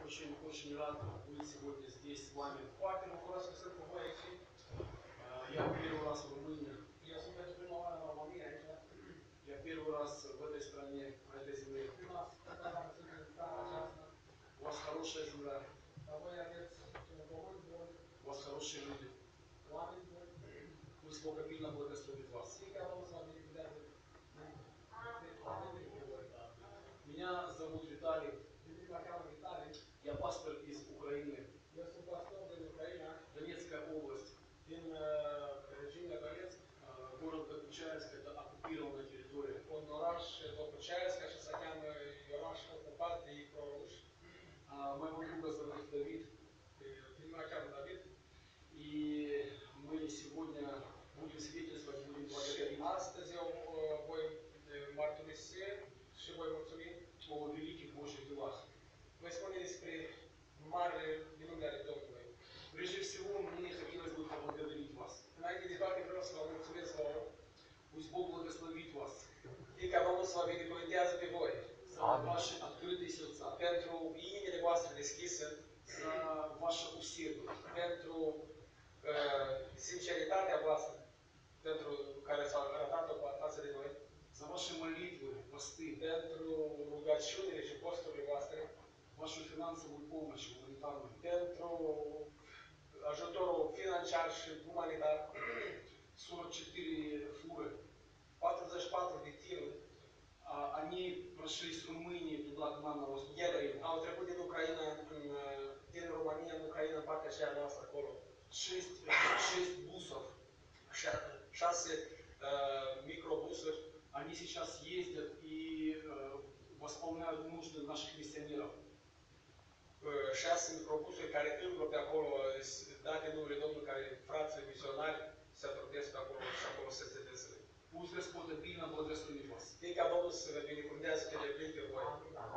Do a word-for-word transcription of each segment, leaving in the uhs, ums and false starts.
очень, очень рад быть сегодня здесь с вами. Foarte bucuros că sunt cu voi aici. Я первый раз в Румынии. Eu sunt pentru prima oară în România aici. Я первый раз в этой стране, на этой земле. Prima oară sunt în țara aceasta. У вас хорошая земля, Dar voi aveți un pământ bun, у вас хорошие люди. oameni buni. Пусть Бог обильно благословит вас. Știi că Domnul să vă binecuvânteze. Меня зовут Виталий. Iubit mă cheamă Vitalie. Я пастор из Украины, Eu sunt pastor din Ucraina, Донецкая область. din uh, regiunea Donetsk, А, Город Докучаевск – это оккупированная территория. un oraș Dokučaevsk, așa se cheamă, e oraș ocupat de proruși. А, Моего друга зовут Давид. Din mă cheamă David. И мы сегодня будем свидетельствовать, будем благодарить Astăzi eu uh, voi mărturisi și voi mulțumi. о великих Божьих делах. Voi spune despre marile minuni ale Domnului. Прежде всего, мне хотелось бы поблагодарить вас. Înainte de toate vreau să vă mulțumesc vouă. Пусть Бог благословит вас Fie ca Domnul să vă binecuvântează pe voi. за ваши открытые сердца, Pentru inimile voastre deschise, за ваше усердие, pentru uh, sinceritatea voastră, pentru care s-a arătat-o față de noi, за ваши молитвы, посты, pentru rugăciunile și posturile voastre, вашу финансовую помощь гуманитарную. pentru ajutorul financiar și umanitar, сорок четыре фуры. patruzeci și patru de tiruri. А, Они прошли с Румынии туда, к нам на восток Ele Украины. au trecut din Ucraina, în, din România în Ucraina, în partea aceea noastră acolo. Шесть, шесть бусов. Șa- Șase uh, microbusuri. Они сейчас ездят и э, восполняют нужды наших миссионеров. Uh, șase microbusuri care îmblă pe acolo, sunt date numele Domnului, care frații misionari se trudesc pe acolo și acolo se seteze. Пусть Господь обильно благословит вас. Fie ca Domnul să vă binecuvântează pe deplin pe voi.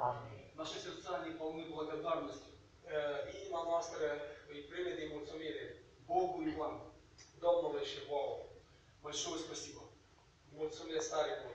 Наши сердца не полны благодарностью Uh, Inima noastră îi pline de mulțumire Богу и вам. Domnului și vouă. Большое спасибо. Mulțumesc tare mult.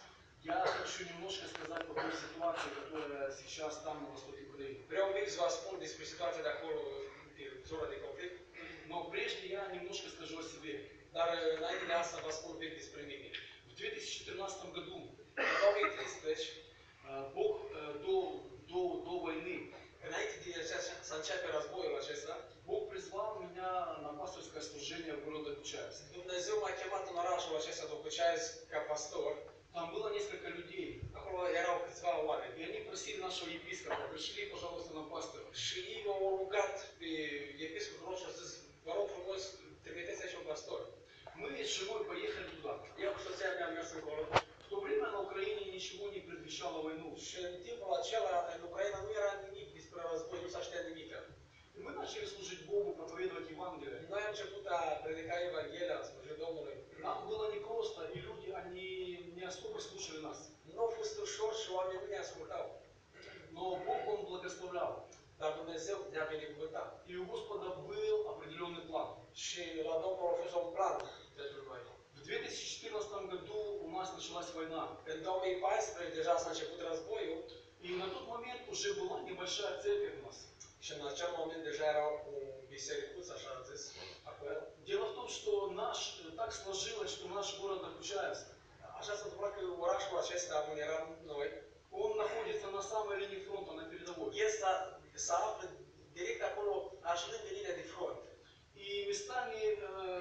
Я хочу немножко сказать по той ситуации, которая сейчас там на востоке Украины. Vreau un pic să vă spun despre situația de acolo, din zona de conflict, Но прежде я немножко скажу о себе. dar înainte de asta vă spun un pic despre mine. В две тысячи четырнадцатом году În două mii treisprezece, э, Бог э, до, до, до войны, înainte de acea- să începe războiul acesta, Бог призвал меня на пасторское служение в город Докучаевск. Dumnezeu m-a chemat în orașul acesta Dokučaevsk ca pastor. Там было несколько людей. Acolo erau câțiva oameni. И они просили нашего епископа, пришли, пожалуйста, на пастора. Și ei au rugat pe episcopul nostru și au zis, vă rog frumos, trimiteți aici un pastor. Мы с женой поехали туда. Eu cu soția mea am mers încolo. В то время на Украине ничего не предвещало войну. Și în timpul acela, în Ucraina, nu era nimic despre război, nu s-a știa nimic. И мы начали служить Богу, проповедовать Евангелие. Noi am început a predica Evanghelia, a sluji Domnului. Нам было непросто, и люди, они не особо слушали нас. Nu a fost ușor și oamenii nu ne ascultau. Но Бог, Он благословлял. Dar Dumnezeu ne-a binecuvântat. И у Господа был определенный план. Și la Domnul a fost un plan pentru noi. В две тысячи четырнадцатом году у нас началась война. În două mii paisprezece deja s-a început războiul И на тот момент уже была небольшая церковь у нас. și în acel moment deja era un bisericuț, așa am zis, acolo. Дело в том, что наш, так сложилось, что наш город Докучаевск, Așa s-a întâmplat că orașul acesta, unde eram noi, он находится на самой линии фронта, на передовой. el s-a, s-a află direct acolo, aș lângă linia de front. И местами э,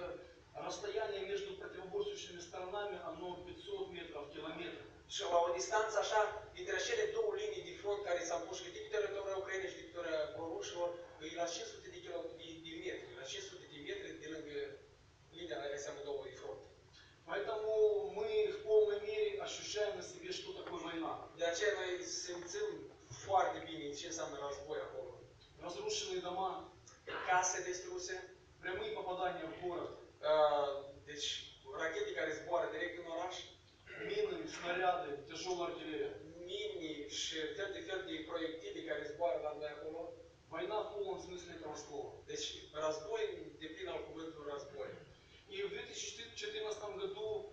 расстояние между противоборствующими сторонами, оно пятьсот метров, километр. Și la o distanță așa, dintre cele două linii de front care s-au pus, de teritoriul Ucrainei și de teritoriul prorușilor, e la cinci sute de, kilo- de, de metri, la cinci sute de metri de lângă linia care înseamnă două de front. Поэтому мы в полной мере ощущаем на себе, что такое война. De aceea noi simțim foarte bine ce înseamnă război acolo. Разрушенные дома, Case distruse, прямые попадания в город, uh, deci rachete care zboară direct în oraș, мины, снаряды, тяжелая артиллерия. mini și fel de fel de proiectile care zboară la noi acolo. Война в полном смысле этого слова. Deci război de plin al cuvântului război. И в две тысячи четырнадцатом году э,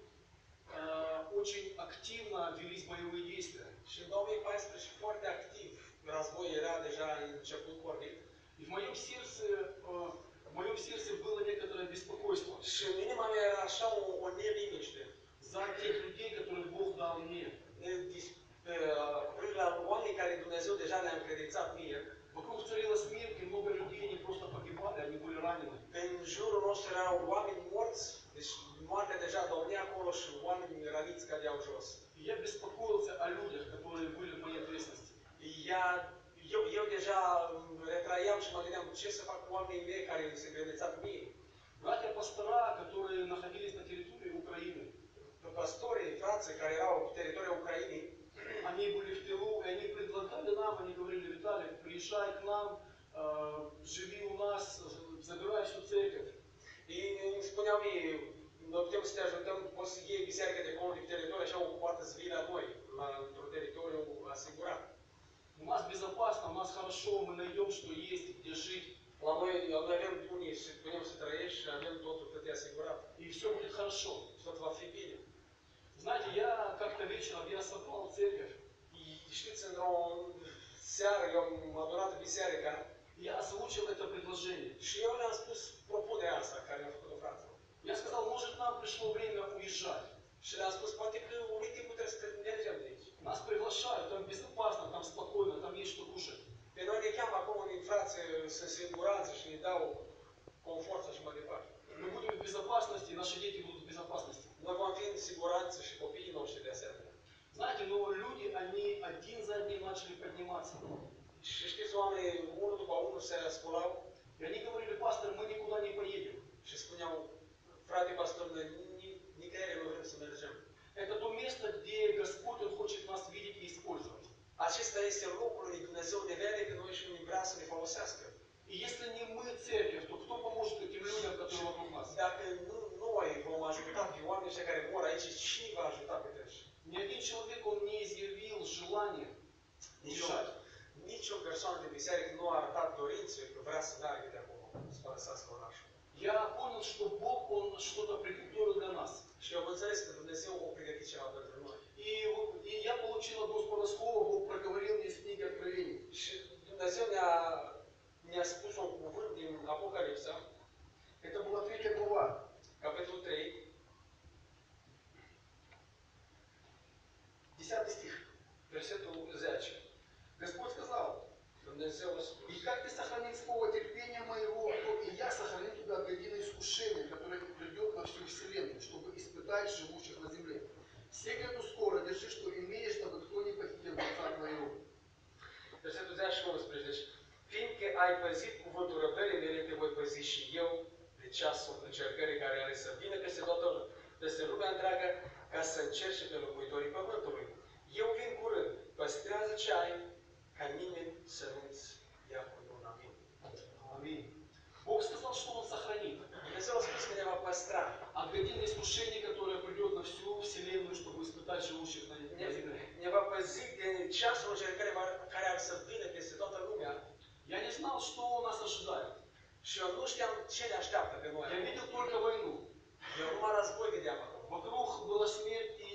очень активно велись боевые действия. Și în două mii paisprezece foarte activ război voi era deja început corect. И в моем сердце, э, в моем сердце было некоторое беспокойство Și în inima mea era așa o, o neliniște. за тех людей, которых Бог дал мне. Dis- pe, uh, cu privire la oamenii care Dumnezeu deja le-a încredințat mie. Вокруг царила смерть, и много людей, они просто погибали, они были ранены. În jurul nostru erau oameni morți, deci moartea deja domnea acolo și oameni răniți cădeau jos. И я беспокоился о людях, которые были в моей ответственности. Ea, eu, eu deja retraiam și mă gândeam ce să fac cu oamenii mei care se încredințat mie. Братья пастора, которые находились на территории Украины, Pastorii, frații care erau pe teritoriul Ucrainei, они были в тылу, и они предлагали нам, они говорили: Виталий, приезжай к нам, э, живи у нас, забирай всю церковь. ei îmi spuneau mie, noi putem să te ajutăm, poți să iei biserica de acolo, de teritoriu, așa ocupată, să vii la noi, la, într-un teritoriu asigurat. У нас безопасно, у нас хорошо, мы найдем, что есть, где жить, La noi, noi avem unii și putem să trăiești și avem totul cât e asigurat. и все будет хорошо. Și tot va fi bine. Знаете, я как-то вечером, я собрал церковь, И știți, într-o seară, eu am adunat biserica я озвучил это предложение. și eu le-am spus propunerea asta care mi-a făcut-o fratele. Я сказал: может, нам пришло время уезжать. Și le-am spus, poate că unui timpul trebuie să mergem de aici. Нас приглашают, там безопасно, там спокойно, там есть что кушать. Pe noi ne cheamă acolo unii frați, sunt siguranță și ne dau confort și mai departe. Мы будем в безопасности, и наши дети будут в безопасности. Noi vom fi în siguranță și copiii noștri de asemenea. Знаете, но люди, они один за одним начали подниматься. Și știți, oamenii, unul după unul se sculau И они говорили: пастор, мы никуда не поедем. și spuneau, frate pastor, noi ni- nicăieri nu vrem să mergem. Это то место, где Господь, Он хочет нас видеть и использовать. Acesta este locul unde Dumnezeu ne vede pe noi și ne vrea să ne folosească. И если не мы, церковь, то кто поможет этим людям, которые вокруг нас? Dacă nu noi vom ajuta pe oamenii ăștia care mor aici, cine va ajuta pe dânsi? Ни один человек, он не изъявил желания Nici o, уезжать. nici o persoană de biserică nu a arătat dorință că vrea să meargă de acolo, să părăsească orașul. Я понял, что Бог, Он что-то приготовил для нас. Și eu am înțeles că Dumnezeu a pregătit ceva pentru noi. И, вот- и я получил одно скоросслово, Бог проговорил мне из книги Откровений. Și Dumnezeu ne-a, ne-a spus un cuvânt din Apocalipsa, Это была третья глава. capitolul trei, десятый стих. versetul zece. Господь сказал: Dumnezeu a spus, «И как ты сохранил слово терпения моего, то и я сохраню тебя от годины искушения, которое придет во всю вселенную, чтобы испытать живущих на земле. Секрету скоро держи, что имеешь, дабы кто не похитил лица твоего». versetul zece și unsprezece. Fiindcă ai păzit cuvântul răbdării mele, te voi păzi și eu de ceasul încercării care are să vină peste toată, peste lumea întreagă, ca să încerce pe locuitorii pământului. Eu vin curând, păstrează ce ai, ca nimeni să nu-ți ia cu un amin. Аминь. Бог сказал, что Он сохранит Dumnezeu a spus că ne va păstra. от годины искушения, которое придет на всю вселенную, чтобы испытать живущих на Ne, на земле. ne va păzi de ceasul încercării care ar să vină peste toată lumea. Я не знал, что нас ожидает. Și eu nu știam ce ne așteaptă pe noi. Я видел только войну. Eu numai război vedeam acolo. Вокруг была смерть, и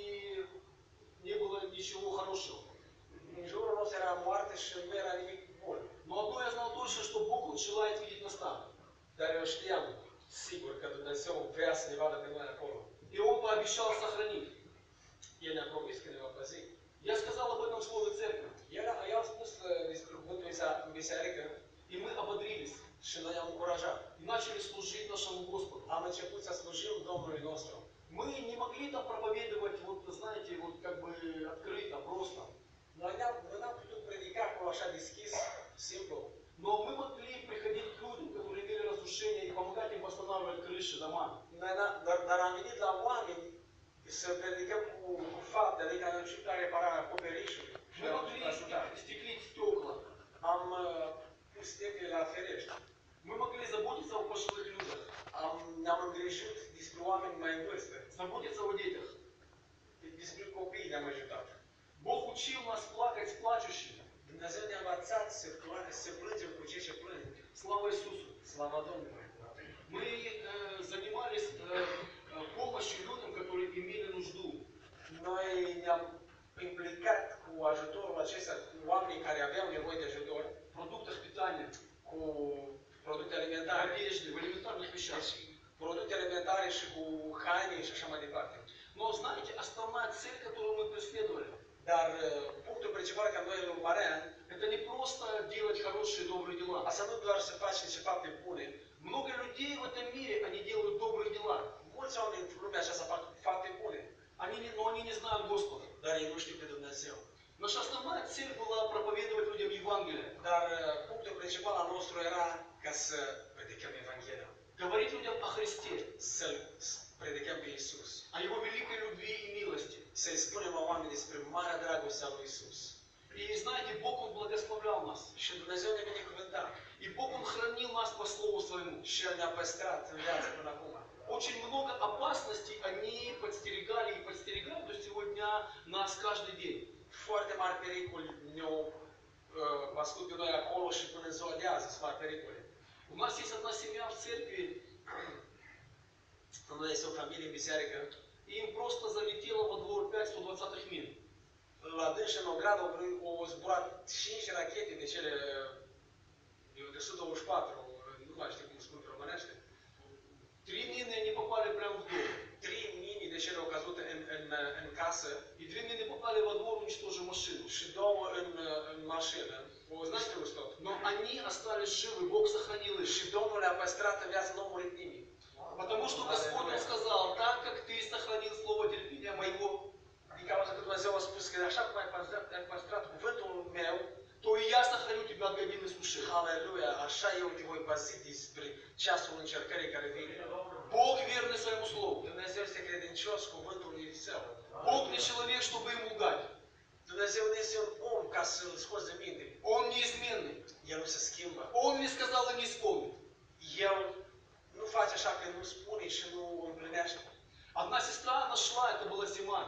не было ничего хорошего. În jurul nostru era moarte și nu era nimic bun. Но одно я знал точно, что Бог Он желает видеть нас там. Dar eu știam, sigur, că Dumnezeu vrea să ne vadă pe noi acolo. И Он пообещал сохранить. El ne-a promis că ne va păzi. Я сказал об этом слове церкви. El, eu am spus uh, despre cuvântul în biserică И мы ободрились. și noi am încurajat. И начали служить нашему Господу. Am început să slujim Domnului nostru. Мы не могли там проповедовать, вот знаете, вот как бы открыто, просто. Noi n-am, noi n-am putut predica acolo așa deschis, simplu. Но мы могли приходить к людям, которые имели разрушения, и помогать им восстанавливать крыши, дома. Noi n-am, dar, dar am venit la oameni să predicăm cu, cu fapte, adică am început la repararea acoperișului. Și Мы am могли ajutat. стеклить стекла. Am uh, pus stecle la ferești. Мы могли заботиться о пожилых людях, Am, ne-am îngrijit despre oameni mai în vârstă. заботиться о детях. Despre copii ne-am ajutat. Бог учил нас плакать с плачущими. Dumnezeu ne-a învățat să, să plângem cu cei ce plâng. Слава Иисусу! Slava Domnului! Мы э, занимались э, помощью людям, которые имели нужду. Noi ne-am implicat cu cu ajutorul acesta, cu oamenii care aveau nevoie de ajutor, продуктах питания, cu produse alimentare, одежде, в элементарных вещах. deci, produse alimentare și cu haine și așa mai departe. Но знаете, основная цель, которую мы преследовали, Dar uh, punctul principal care noi îl urmăream, это не просто делать хорошие, добрые дела. asta nu doar să faci niște fapte bune. Много людей в этом mире, они делают добрые дела. Mulți oameni în lumea aceasta fac fapte bune, Они не, но они не знают Господа. dar ei nu știu pe Dumnezeu. Наша основная цель была проповедовать людям Евангелие. Dar uh, punctul principal al nostru era ca să predicăm Evanghelia, Говорить людям о Христе, să-L predicăm pe Iisus, о Его великой любви и милости. să-i spunem la oameni despre marea dragoste a lui Iisus. И знаете, Бог, Он благословлял нас. Și Dumnezeu ne binecuvânta. И Бог, Он хранил нас по Слову Своему. Și El ne-a păstrat în viață până acum. Очень много опасностей они подстерегали и подстерегают до сегодня нас каждый день. Foarte mari pericoli ne-au uh, ascult pe noi acolo și până în ziua de azi sunt mari pericole. У нас есть одна семья в церкви, La noi este o familie în biserică. и им просто залетело во двор пять сто двадцатых мин. La dânși în ogradă au zburat cinci rachete de cele de o sută douăzeci și patru, nu mai știu cum spun pe românește. Три мины они попали прямо в дом. Trei mini de cele au căzut în, în, în casă И две мины попали во двор, уничтожив машину. și două în, în mașină. O distrus tot. Но они остались живы, Бог сохранил их. Și Domnul le-a păstrat în viață, nu a murit nimic. Потому что Господь Он сказал, так как ты сохранил слово терпения моего, Din cauza că Dumnezeu a spus că așa cum ai păstrat, ai păstrat cuvântul meu, то и я сохраню тебя от годины искушения. Aleluia, așa eu te voi păzi despre ceasul încercării care vine. Бог верный своему слову. Dumnezeu este credincios cuvântului său. Bог не человек, чтобы ему лгать. Dumnezeu nu este un om ca să-l scoți de minte. Он неизменный. El nu se schimbă. Он не сказал и не исполнит. El nu face așa că nu spune și nu împlinește. Одна сестра нашла, это была зима.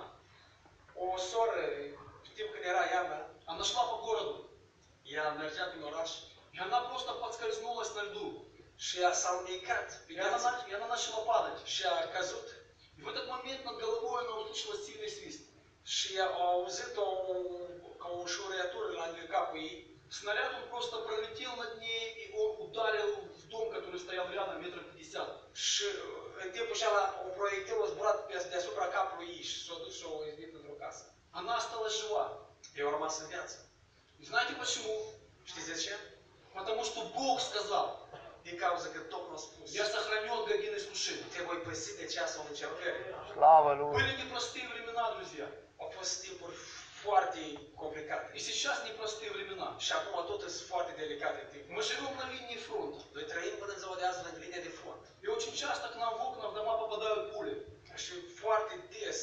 O soră, în timp când era iarna, Она шла по городу. ea mergea prin oraș И она просто подскользнулась на льду. și ea s-a unecat pe И она, viață на- и она начала падать. și a căzut. И в этот момент над головой она услышала сильный свист. Și a auzit o, ca o șurătură la lângă capul ei. Снаряд он просто prolетел над ней, и он ударил в дом, который стоял рядом, метров пятьдесят. Și în timpul acela un proiectil a zburat pe- deasupra capului ei și s-a dus și a izbit într-o casă. Она осталась жива. Eu am rămas în viață. И знаете почему? Știți de ce? Потому что Бог сказал, Din cauza că Domnul a spus, я сохраню от годины искушения. te voi păzi de ceasul încercării. Слава Lui! Были непростые времена, друзья. Au fost timpuri foarte complicate. И сейчас непростые времена. Și acum tot sunt foarte delicate timpuri. Мы живем на линии фронта. Noi trăim până în ziua de azi în linia de front. И очень часто к нам в окна в дома попадают пули. Și foarte des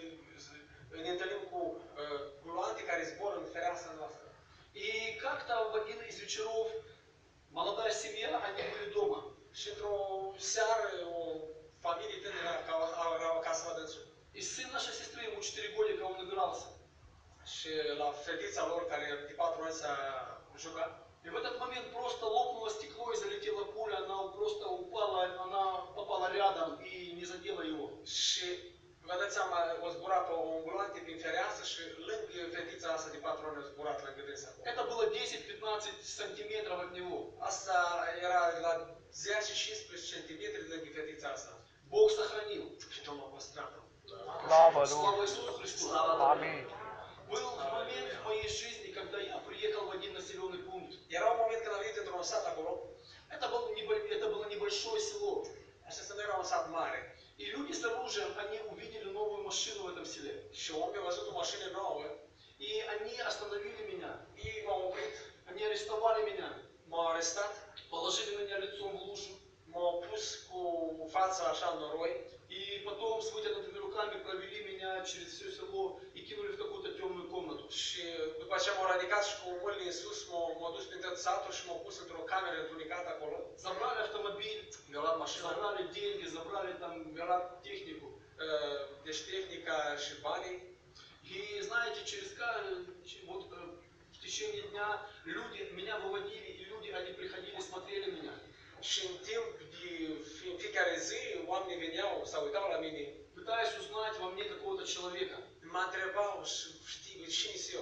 uh, ne întâlnim cu uh, guloante care zbor în fereastra noastră. И как-то в один из вечеров молодая семья, они были дома. Și într-o seară, o familie tânără erau acasă la dânsul. И сын нашей сестры, ему четыре годика, он игрался. Și la fetița lor, care de patru ani s-a jucat, И в этот момент просто лопнуло стекло и залетела пуля, она просто упала, она попала рядом и не задела его. și vă dați seama, o zburat o ambulante prin fereastră și lângă fetița asta de patru ani a zburat lângă dânsa. Это было десять-пятнадцать сантиметров от него. Asta era la zece cincisprezece centimetri lângă fetița asta. Бог сохранил. Și Domnul a păstrat-o. Слава Слава Lui! Иисусу Христу. Аминь! Был момент в моей жизни, когда я приехал в один населенный пункт. Era un moment când am venit într-un sat acolo. Это, был небо- это было небольшое село. Acesta nu era un sat mare. И люди с оружием, они увидели новую машину в этом селе. Și oamenii au văzut o mașină nouă. И они остановили меня. Ei m-au oprit, Они арестовали меня. m-au arestat, Положили меня лицом в лужу. m-au pus cu fața așa în noroi. И потом с вытянутыми руками провели меня через все село и кинули в какую-то темную комнату. Și după ce m-au ridicat și cu mâinile în sus, m-au, m-au dus prin tot satul și m-au pus într-o cameră întunecată acolo. Забрали автомобиль, Mi-au luat mașina, забрали деньги, забрали там, говорят, технику. uh, deci tehnica și banii. И знаете, через ка- ч- вот э, в течение дня люди меня выводили, и люди, они приходили, смотрели меня. Și în timp de în fiecare zi, oamenii veneau, se uitau la mine, Пытаясь узнать во мне какого-то человека. mă întrebau și știu cine sunt eu.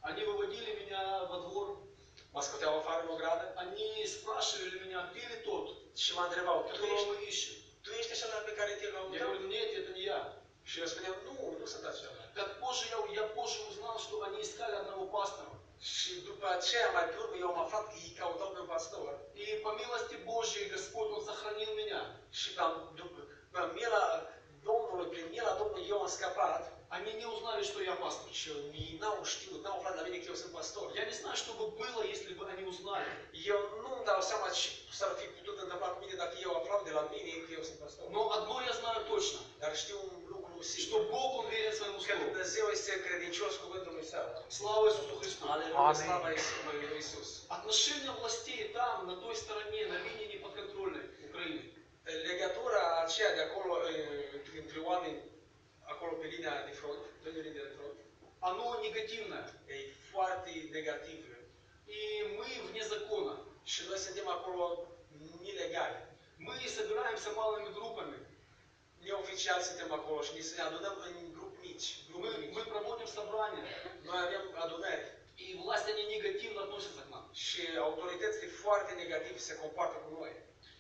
Они выводили меня во двор, mă scoteau afară în ogradă они спрашивали меня, ты ли тот, și mă întrebau, tu которого ești, мы ищем. tu ești acela pe care te Я căutăm? говорю, нет, это не я. Și eu spuneam, nu, nu sunt acela. Как позже я, я позже узнал, что они искали одного пастора. Și după aceea, mai pe urmă, eu am aflat că ei căutau pe un pastor. И по милости Божьей Господь, Он сохранил меня. Și pe, după, pe mila Domnului, prin mila Domnului, eu am scăpat. Они не узнали, что я пастор. Și ei n-au știut, n-au aflat la mine că eu sunt pastor. Я не знаю, что бы было, если бы они узнали. Eu nu-mi dau seama ce s-ar fi putut întâmpla cu mine dacă eu aflau de la mine că eu sunt pastor. Но одно я знаю точно, Dar știu un lucru что sigur. Бог, Он верен своему Că слову. Dumnezeu este credincios cuvântului Său. Слава Иисусу Христу. Aleluia, Amin. slava Iisus- lui Iisus. Отношения властей там, на той стороне, на линии неподконтрольной Украины, Legătura aceea de acolo, eh, între oameni, acolo pe linia de front, lângă linia de front, оно негативное. e foarte negativă. И мы вне закона. Și noi suntem acolo ilegali. Мы собираемся малыми группами. Neoficial suntem acolo și ne adunăm în grup mici. Мы, Grupuri mici. мы проводим собрания. Noi avem adunări И власть, они негативно относятся к нам. și autoritățile foarte negativ se comportă cu noi.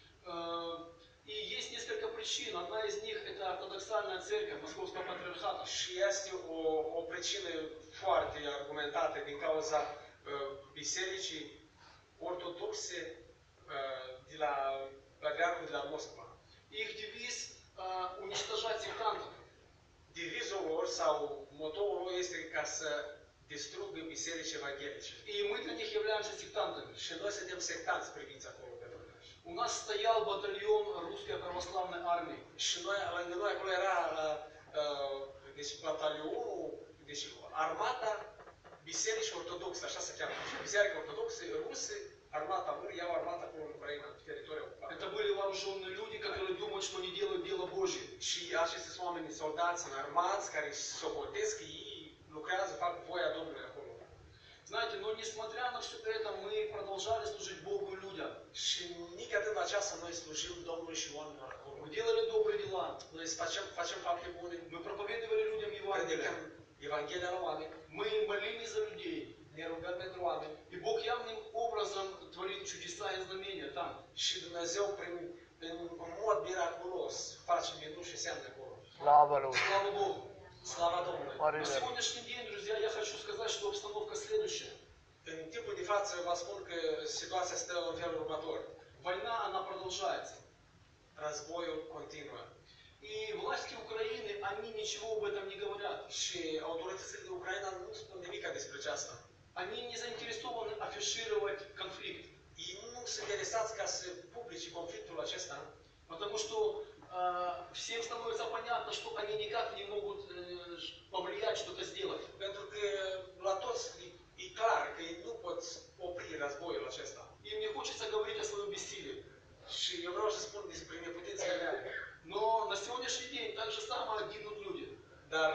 Э, И есть несколько причин. Одна из них это ортодоксальная церковь Московского патриархата. Și este o, o pricină foarte argumentată din cauza uh, bisericii ortodoxe uh, de la Patriarhul de la Moscova. Их девиз э, уничтожать сектантов. Devizul lor sau motoul lor este ca să distrugă biserici evanghelice. И мы для них являемся сектантами. Și noi suntem sectanți priviți acolo pentru noi. У нас стоял батальон русской православной армии. Și noi, lângă noi acolo era uh, uh, deci batalionul, deci armata bisericii ortodoxe, așa se cheamă. Biserica ortodoxă rusă, armata lor, iau armata acolo în Ucraina, pe teritoriul ocupat. Это были вооруженные люди, которые думают, что они делают дело Божье. Și acești sunt oameni soldați înarmați care socotesc că ei lucrează, fac voia Domnului acolo. Знаете, но несмотря на все это, мы продолжали служить Богу и людям. Și nici atât la aceasta noi slujim Domnului și oamenilor acolo. Мы делали добрые дела. Noi facem, facem fapte bune, Мы проповедовали людям predicăm Евангелие. Evanghelia la oameni, Мы молились за людей. ne rugăm pentru oameni И Бог явным образом творит чудеса и знамения там. și Dumnezeu prin, în, în mod miraculos face minuni și semne acolo. Slava Lui. Слава Богу. Slava Domnului! На Mărire. сегодняшний день, друзья, я хочу сказать, что обстановка следующая. În timpul de față vă spun că situația stă în felul următor. Война, она продолжается. Războiul continuă. И власти Украины, они ничего об этом не говорят. Și autoritățile din Ucraina nu spun nimic despre aceasta. Они не заинтересованы афишировать конфликт. Ei nu sunt interesați ca să publice conflictul acesta, Потому что э, всем становится понятно, что они никак не могут э, повлиять, что-то сделать. pentru că la toți e, e clar că ei nu pot opri războiul acesta. И мне хочется говорить о своем бессилии. Și eu vreau să spun despre neputința mea. Но на сегодняшний день так же самое гибнут люди. Dar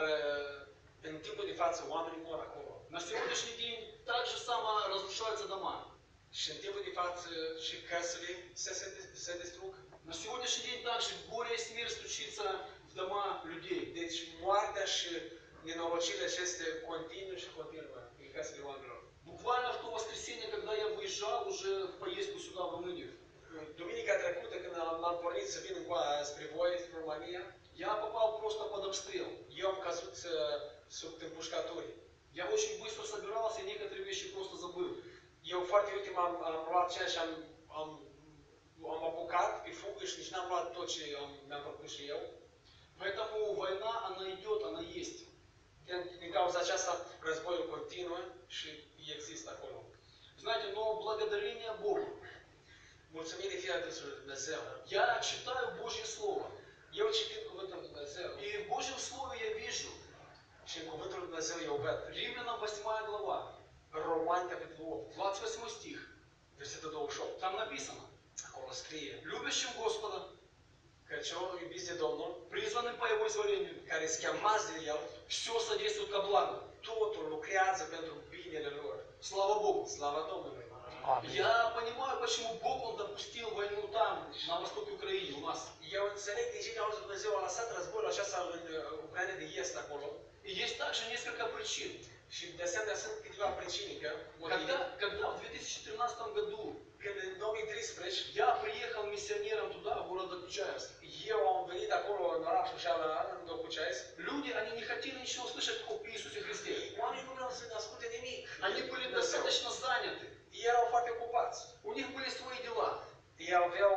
în timpul de față oamenii mor acolo. На сегодняшний день так же самое разрушаются дома. Și în timpul de față și casele se, se, se distrug. На сегодняшний день также горе и смерть стучится в дома людей. Deci moartea și nenorocirile acestea continuă și continuă în casele oamenilor. Буквально в то воскресенье, когда я выезжал уже в поездку сюда, в Румынию, Duminica trecută, când am, am pornit să vin cu, spre voi, spre România, я попал просто под обстрел. eu am căzut uh, sub împușcături. Я очень быстро собирался и некоторые вещи просто забыл. Eu foarte ultim am, am luat ceea și am, am, am apucat pe fugă și nici n-am luat tot ce am, mi-am făcut și eu. Поэтому война, она идет, она есть. Din, din cauza aceasta, războiul continuă și există acolo. Знаете, но благодарение Богу. Mulțumire fie adusă lui Dumnezeu. Я читаю Божье Слово. Eu citim Cuvântul lui Dumnezeu И в Божьем Слове я вижу, și în Cuvântul lui Dumnezeu eu văd. Римлянам восьмая глава, Romani, capitolul opt, двадцать восьмой стих. versetul douăzeci și opt. Там написано: Acolo scrie любящим Господа, că celor iubiți de Domnul, призванным по Его изволению, care se chemați de El, все содействует ко благу. totul lucrează pentru binele lor. Слава Богу. Slava Domnului! Amin. Я понимаю, почему Бог, Он допустил войну там, на востоке Украины, у нас. Eu înțeleg de ce cauza Dumnezeu a lăsat războiul acesta în Ucraina de Est acolo. И есть также несколько причин. Și de asemenea sunt câteva pricini că motive. Когда, когда в две тысячи тринадцатом году Când în două mii treisprezece я приехал миссионером туда, в город Докучаевск, eu am venit acolo în orașul Șala, în Docuceaesc, люди, они не хотели ничего слышать об Иисусе Христе. oamenii nu vreau să ne asculte nimic. Они были достаточно заняты. Ei erau foarte ocupați. У них были свои дела. Ei aveau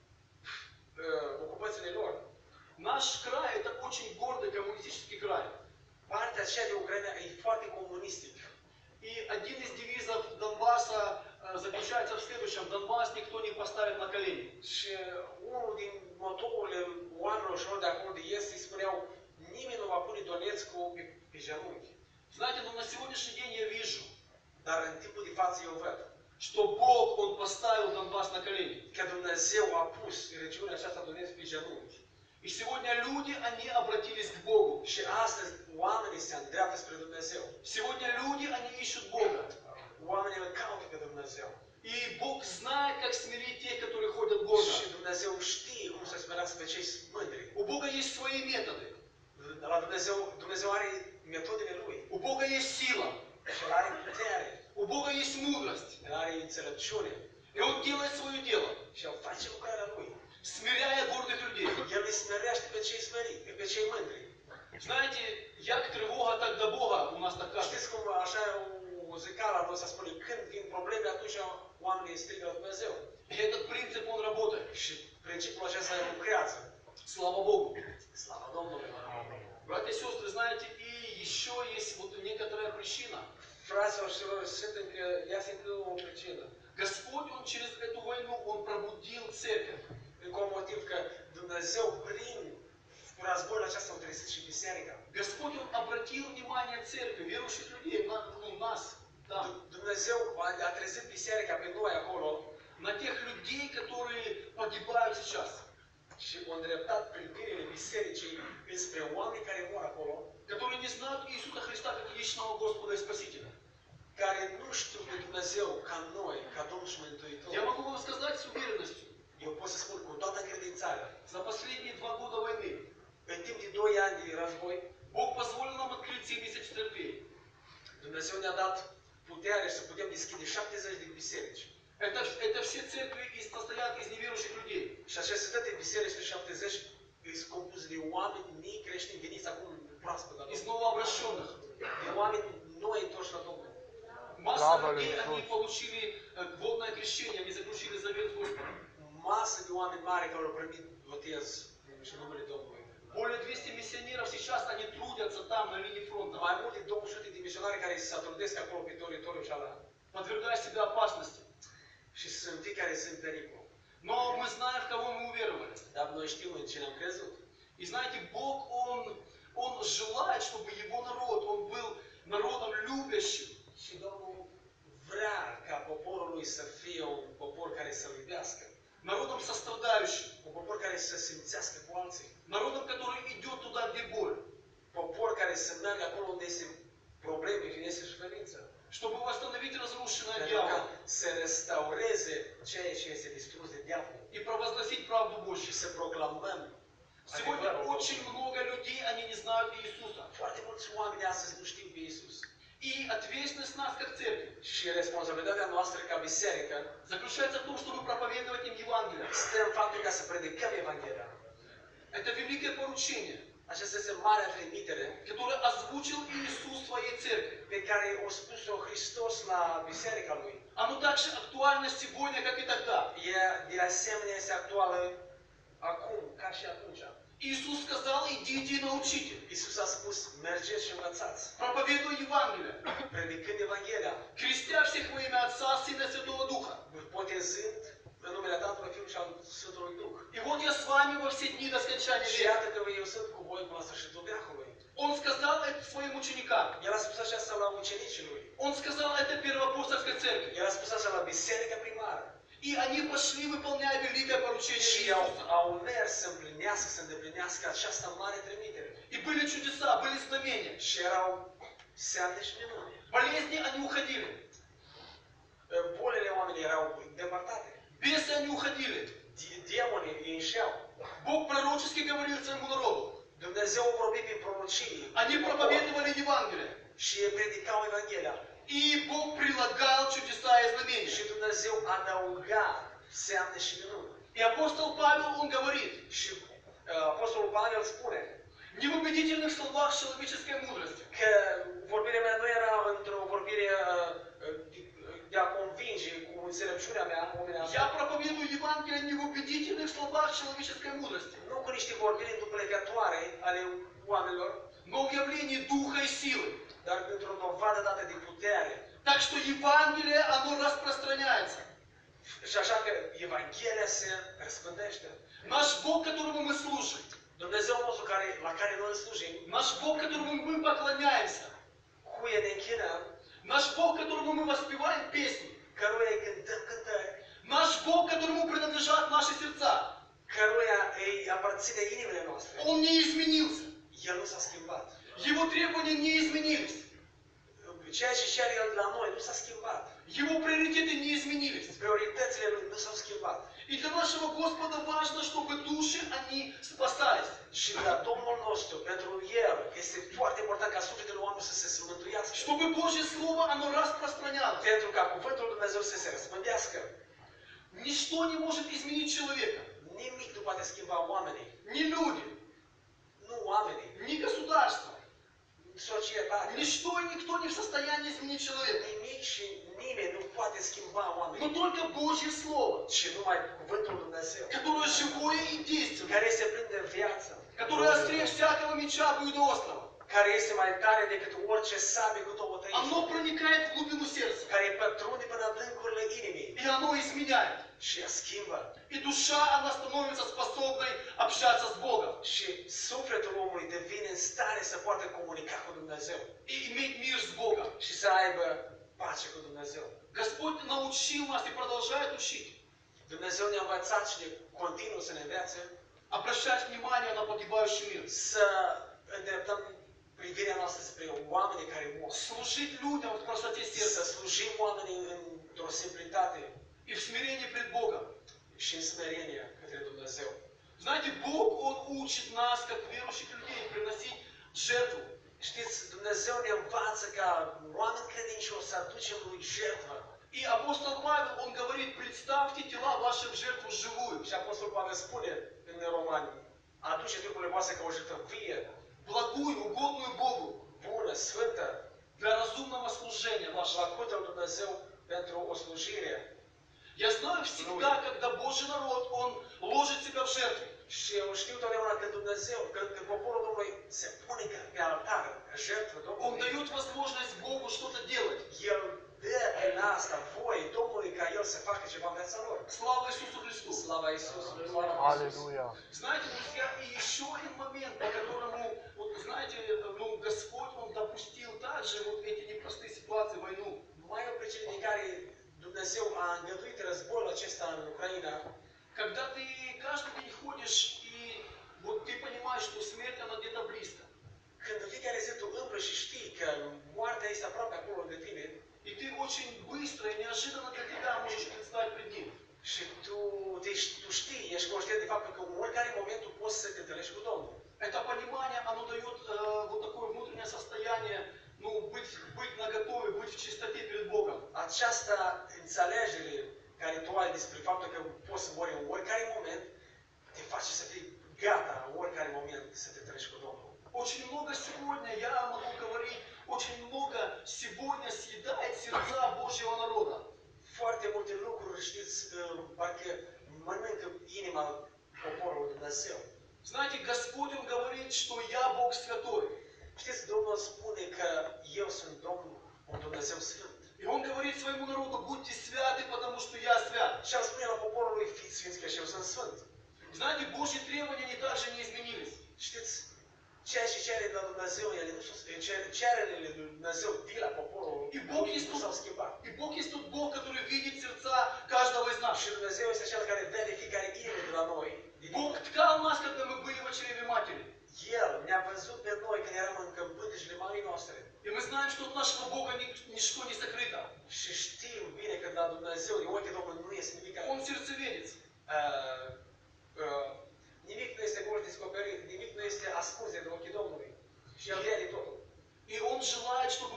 uh, ocupațiile lor. Наш край это очень гордый коммунистический край. Partea aceea de Ucraina e foarte comunistic. И один из девизов Донбасса э, заключается в следующем: Донбасс никто не поставит на колени. Și unul din motorurile oamenilor și lor de acolo de est îi spuneau: nimeni nu va pune Donetskul pe, pe genunchi. Знаете, но на сегодняшний день я вижу, Dar în timpul de față eu văd что Бог, Он поставил Донбасс на колени. că Dumnezeu a pus regiunea aceasta Donetsk pe genunchi. И сегодня люди, они обратились к Богу. Și astăzi oamenii se îndreaptă spre Dumnezeu. Сегодня люди, они ищут Бога. Oamenii îl caută pe Dumnezeu. И Бог знает, как смирить тех, которые ходят гордо. Și Dumnezeu știe cum să smerească pe cei mândri. У Бога есть свои методы. La Dumnezeu, Dumnezeu are metodele Lui. У Бога есть сила. Și El are putere. У Бога есть мудрость. El are înțelepciune. И Он делает свое дело, Și El face lucrarea Lui. смиряя гордых людей. El îi smerește pe cei smeriți, pe cei mândri. Знаете, як тревога, так до Бога у нас так кажется. Știți cum așa o zicală a să spune, când vin probleme, atunci oamenii strigă la Dumnezeu. И этот принцип, он работает. Și principiul acesta lucrează. Слава Богу. Slavă Domnului! Братья и сестры, знаете, и еще есть вот некоторая причина. Fraților și celor, simt că ea se încă o pricină. Господь, Он через эту войну, Он пробудил церковь. Încă un motiv că Dumnezeu prin războiul acesta a trezit și biserica. Господь, Он обратил внимание церкви, верующих людей, на, ну, нас, да, Dumnezeu a trezit biserica pe noi acolo на тех людей, которые погибают сейчас, și a îndreptat privirile bisericii înspre oameni care mor acolo, которые не знают Иисуса Христа как личного Господа и Спасителя. care nu știu pe Dumnezeu ca noi, ca Domnul și Mântuitor. Я могу вам сказать с уверенностью, Eu pot să spun cu toată credințarea, за последние два года войны în timp de doi ani de război, Бог позволил нам открыть семьдесят церквей. Dumnezeu ne-a dat putere să putem deschide șaptezeci de biserici. Это, это все церкви и состоят из неверующих людей. Și aceste toate biserici de șaptezeci sunt compuse de oameni necreștini veniți acum proaspăt la Из Domnul. новообращенных. De oameni noi întorși la Domnul. Масса Слава людей, Иисусу. они получили э, водное крещение, они заключили завет с Господом. Masă de oameni mari care au primit botez și numele Domnului. Более двухсот миссионеров сейчас, они трудятся там, на линии фронта, Mai mult de două sute de misionari care se trudesc acolo pe teritoriul cealaltă. подвергая себя опасности. Și sunt cei care sunt în pericol. Но мы знаем, в кого мы уверовали. Dar noi știm în cine am crezut. И знаете, Бог, Он, Он желает, чтобы Его народ, Он был народом любящим. Și Domnul vrea ca poporul lui să fie un popor care să-L iubească. Народом сострадающим. Un popor care să simțească cu alții. Народом, который идет туда, где боль. Popor care să meargă acolo unde este probleme, unde este suferință. Чтобы восстановить разрушенное Pentru ca дьяволом. să restaureze ceea ce este distrus de diavol. И провозгласить правду Și Божью. să proclamăm Сегодня adevărul очень Domnului. много людей, они не знают Иисуса. Foarte mulți oameni astăzi nu știu pe Iisus. И ответственность нас, как церкви, Și responsabilitatea noastră ca biserică заключается в том, чтобы проповедовать им Евангелие. stă în faptul ca să predicăm Evanghelia. Это великое поручение, Aceasta este marea trimitere которое озвучил Иисус своей церкви. pe care o spus-o Hristos la biserica Lui. Оно также актуально сегодня, как и тогда. E de asemenea este actuală acum, ca și atunci. Иисус сказал, идите и научите. Iisus a spus, mergeți și învățați, Проповедуй Евангелие. predicând Evanghelia, Крестя всех во имя Отца, Сына и Святого Духа. botezând în numele Tatălui, Fiului și al Sfântului Duh. И вот я с вами во все дни до скончания Și века. iată că eu sunt cu voi până la sfârșitul veacului. Он сказал это своим ученикам. El a spus aceasta la ucenicii lui. Он сказал это первоапостольской церкви. El a spus așa la biserica primară. И они пошли, выполняя великое поручение Și au, Иисуса. au mers să împlinească, să îndeplinească această mare trimitere. И были чудеса, были знамения. Și erau semne și minuni. Болезни, они уходили. Bolile oamenilor erau depărtate. Бесы, они уходили. Di- Demonii îi înșeau. Бог пророчески говорил своему народу. Dumnezeu a vorbit prin prorocii. Они проповедовали Евангелие. și predicau Evanghelia. И Бог прилагал чудеса и Și знамения. Dumnezeu adăuga semne și minuni. И апостол Павел, он говорит, Și uh, Apostolul Pavel spune не в убедительных словах человеческой мудрости, că vorbirea mea nu era într-o vorbire uh, de, de a convinge cu înțelepciunea mea omenească. я проповедую Евангелие не в убедительных словах человеческой мудрости, Nu cu niște vorbiri înduplecătoare ale oamenilor, но в явлении Духа и силы. dar într-o dovadă dată de putere. Так что Евангелие, оно распространяется. Și așa că Evanghelia se răspândește. Наш Бог, которому мы служим, Dumnezeu nostru care, la care noi îl slujim, наш Бог, которому мы поклоняемся, cuie ne închinăm, наш Бог, которому мы воспеваем песни, căruia îi cântăm cântări, наш Бог, которому принадлежат наши сердца, căruia îi aparține inimile noastre. Он не изменился. El nu s-a schimbat. Его требования не изменились. Ceea ce cere El de la noi nu s-a schimbat. Его приоритеты не изменились. Prioritățile Lui nu s-au schimbat. И для нашего Господа важно, чтобы души, они спасались. Și la Domnul nostru, pentru El, este foarte important ca sufletele oamenilor să se mântuiască. Чтобы Божье Слово, оно распространялось. Pentru ca cuvântul Lui Dumnezeu să se răspândească. Ничто не может изменить человека. Nimic nu poate schimba oamenii. Ни люди, Nu oamenii. ни государство. Societatea. Ничто и никто не в состоянии изменить человека. Nimic și nimeni nu poate schimba Но oamenii. только Божье Слово, Și numai cuvântul Lui Dumnezeu. которое живое и действенное, Care este plin de viață. которое острее всякого меча двуедоострого. Care este mai tare decât orice sabie cu două tăiști. Оно проникает в глубину сердца. Care pătrunde până adâncurile inimii. И оно изменяет. Și ea schimbă. И душа, она становится способной общаться с Богом. Și sufletul omului devine în stare să poată comunica cu Dumnezeu. И иметь мир с Богом. Și să aibă pace cu Dumnezeu. Господь научил нас и продолжает учить. Dumnezeu ne-a învățat și ne continuă să ne învețe Обращать внимание на погибающий мир. să îndreptăm privirea noastră spre oamenii care mor. Служить людям в простоте Să сердца slujim oamenii într-o simplitate и в смирении пред Богом. și în smerenie către Dumnezeu. Знаете, Бог, Он учит нас, как верующих людей, приносить жертву. Știți, Dumnezeu ne învață ca oameni credincioși să aducem lui jertfă. И апостол Павел, он говорит, представьте тела ваши в жертву живую, Și Apostolul Pavel spune în Romani, aduce trupurile voastre ca o jertfă vie, благую, угодную Богу, bună, sfântă, для разумного служения вашего. plăcută lui Dumnezeu pentru o slujire. Я знаю всегда, когда Божий народ, он ложит себя в жертву. Și eu știu totdeauna când Dumnezeu, când, când poporul Domnului se pune pe altar, jertfă Он Domnului, дает возможность Богу что-то делать. El dă prin asta voie Domnului ca El să facă ceva în viața lor. Слава Иисусу Христу! Slava Iisusului! Slava Iisus! Аллилуйя. Знаете, друзья, и еще один момент, по которому, вот, знаете, ну, Господь, Он допустил также вот эти непростые ситуации, войну. Mai e o pricină din care Dumnezeu a îngăduit războiul acesta în Ucraina, Когда ты каждый день ходишь и вот ты понимаешь, что смерть, она где-то близко. când în fiecare zi tu îmbră și știi că moartea este aproape acolo lângă tine, И ты очень быстро и неожиданно для тебя можешь предстать пред Ним. și tu, te, tu știi, ești conștient de faptul că în oricare moment tu poți să te întâlnești cu Domnul. Это понимание, оно дает э, вот такое внутреннее состояние, ну, быть, быть наготове, быть в чистоте перед Богом. Această înțelegere care tu ai despre faptul că poți să mori în oricare moment, te face să fii gata în oricare moment să te întâlnești cu Domnul. Очень много сегодня, я могу говорить, очень много сегодня съедает сердца Божьего народа. Foarte multe lucruri, știți, parcă mănâncă inima poporului Dumnezeu. Знаете, Господь, Он говорит, что я Бог святой. Știți, Domnul spune că eu sunt Domnul, un Dumnezeu Sfânt. И Он говорит своему народу, будьте святы, потому что я свят. Și el spune la poporul lui, fiți sfinți că și eu sunt Sfânt. Знаете, Божьи требования они также не изменились. Știți, ceea ce cere de la Dumnezeu, ele nu s-au cererele lui Dumnezeu de la poporul И Бог lui есть nu s-au тот, schimbat. и Бог есть тот Бог, который видит сердца каждого из нас. Și Dumnezeu este Cel care vede fiecare inimă de la noi. Бог ткал нас, когда мы были в чреве матери. El ne-a văzut pe noi când eram în câmpântecele mamei noastre. И мы знаем, что от нашего Бога ни- ничто не сокрыто. Și știm bine că de la Dumnezeu, din ochii Domnului, nu este nimic, Он сердцеведец. uh, uh, nimic nu este gol descoperit, nimic nu este ascuns de ochii Domnului. Și El vede totul. И Он желает, чтобы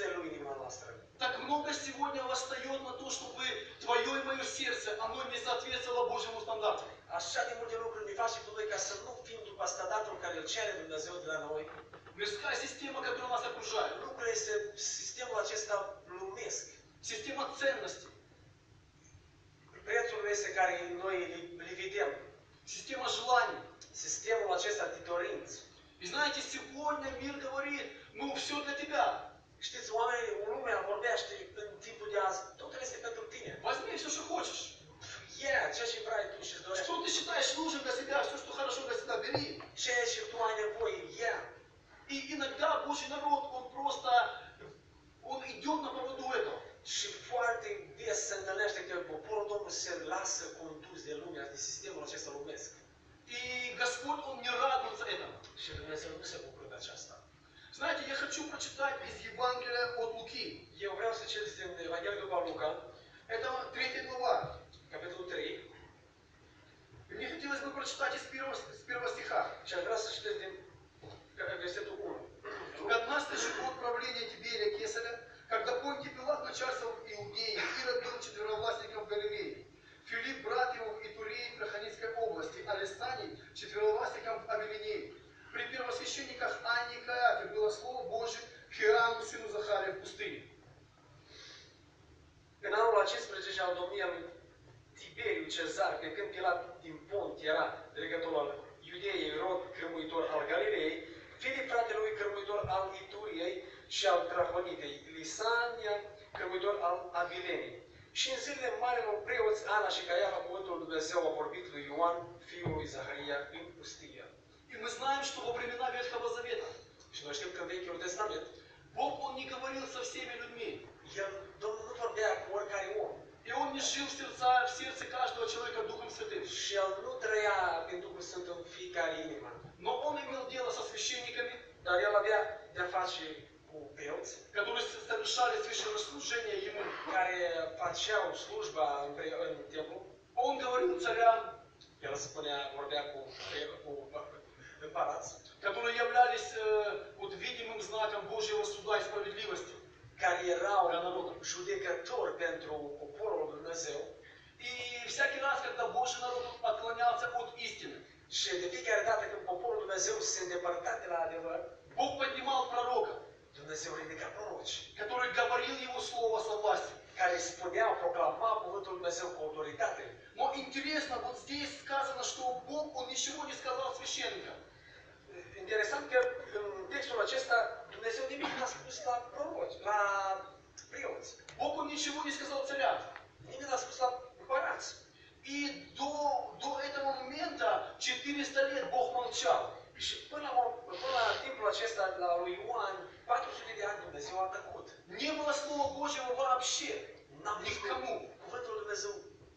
El lui inima noastră. Так много сегодня восстает на то, чтобы твое и мое сердце, оно не соответствовало Божьему стандарту. Așa de multe lucruri ne face pe noi ca să nu fim după standardul care îl cere Dumnezeu de la noi. Мирская система, которая нас окружает. Lucrurile este sistemul acesta lumesc. Система ценностей. Prețurile este care noi le, le vedem. Система желаний. Sistemul acesta de dorinți. И знаете, сегодня мир говорит, ну все для тебя. Știți, oamenii, lumea vorbește în timpul de azi, totul este pentru tine. Возьми все, что хочешь. Ia ceea ce vrei tu și îți dorești. Что ты считаешь нужным для себя, все, что хорошо для себя, бери. Ceea ce tu ai nevoie, ia. И иногда Божий народ, он просто, он идет на поводу этого. Și foarte des se întâlnește că poporul Domnului se lasă condus de lumea, de sistemul acesta lumesc. И Господь, он не радуется этому. Și Dumnezeu nu se bucură de aceasta. Знаете, я хочу прочитать из Евангелия от Луки. Eu vreau să citesc din Evanghelia după Luca, Это третья глава. capitolul trei, И мне хотелось бы прочитать из первого, с первого стиха. și aș vrea să citesc din versetul unu. В пятнадцатый же год правления Тиберия Кесаря, когда Понтий Пилат начальствовал в Иудее, Ирод был четверовластником в Галилее, Филипп, брат его в Итурии, Траханинской области, а Листаний, четверовластником в Авелинее. При первосвященниках Анне и Каафе было слово Божие к Иоанну, сыну Захария, в пустыне. În anul a cincisprezece al domniei lui Tiberiu Cezar, pe când Pilat din Pont era dregătorul al Iudeei, Irod, cârmuitor al Galilei, Filip, fratele lui, cârmuitor al Ituriei și al Trahonitei, Lisania, cârmuitor al Avilenii. Și în zilele marilor preoți, Ana și Caiafa, cuvântul lui Dumnezeu a vorbit lui Ioan, fiul lui Zaharia, în pustie. И мы знаем, что во времена Ветхого Завета Și noi știm că în Vechiul Testament, Бог, Он не говорил со всеми людьми. El, Domnul nu vorbea cu oricare om. И Он не жил в, сердца, в сердце каждого человека Духом Святым. Și El nu trăia prin Duhul Sfânt în fiecare inimă. Но Он имел дело со священниками, Dar El avea de-a face cu preoți, которые совершали священнослужение Ему. care făceau slujba în, pre- în templu. Он говорил царям, El spunea, vorbea cu, cu împărați, которые являлись э, вот видимым знаком Божьего суда и справедливости. care erau judecători pentru poporul lui Dumnezeu. И всякий раз, когда Божий народ отклонялся от истины, Și de fiecare dată când poporul lui Dumnezeu se îndepărta de la adevăr, Бог поднимал пророка, Dumnezeu ridica proroci, который говорил Его слово со властью. care spuneau, proclamau cuvântul lui Dumnezeu cu autoritate. Но интересно, вот здесь сказано, что Бог, Он ничего не сказал священникам. Interesant că în textul acesta Dumnezeu nimic n-a spus la proroci, la preoți. Бог, Он ничего не сказал царям. Nimic n-a spus la împărați. И до, до этого момента четыреста лет Бог молчал. Și până la, până la timpul acesta, la lui Ioan, patru sute de ani Dumnezeu a tăcut. Не было Слова Божьего вообще. N-a Ни к кому. cuvântul lui Dumnezeu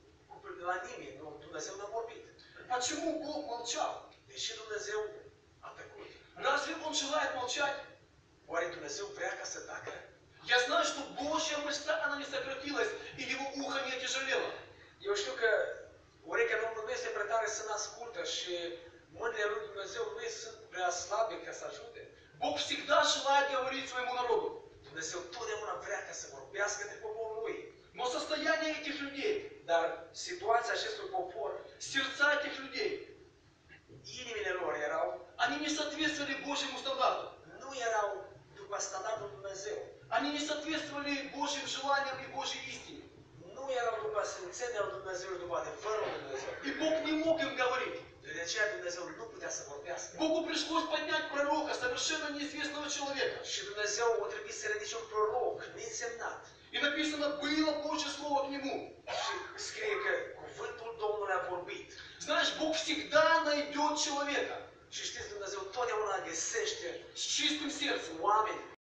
la nimeni, nu, Dumnezeu n-a vorbit. Почему Бог молчал? Deși Dumnezeu a tăcut. Разве Он желает молчать? Oare Dumnezeu vrea ca să tacă? Я знаю, что Божья мышца, она не сократилась, и Его ухо не отяжелело. Eu știu că urechea Domnului nu este prea tare să n-ascultă și mâinile lui Dumnezeu nu sunt prea slabe ca să ajute. Бог всегда желает говорить своему народу. Dumnezeu totdeauna vrea ca să vorbească de poporul lui. Но состояние этих людей, Dar situația acestui popor, сердца этих людей, inimile lor erau, они не соответствовали Божьему стандарту. nu erau după standardul lui Dumnezeu. Они не соответствовали Божьим желаниям и Божьей истине. Nu erau după sfințenia lui Dumnezeu și după adevărul lui Dumnezeu. И Бог не мог им говорить. De aceea Dumnezeu nu putea să vorbească. Богу пришлось поднять пророка, совершенно неизвестного человека. Și Dumnezeu a trebuit să ridice un proroc neînsemnat. И написано, было Божье Слово к нему. Și scrie că cuvântul Domnului a vorbit. Знаешь, Бог всегда найдет человека Și știți, Dumnezeu totdeauna găsește с чистым сердцем, oameni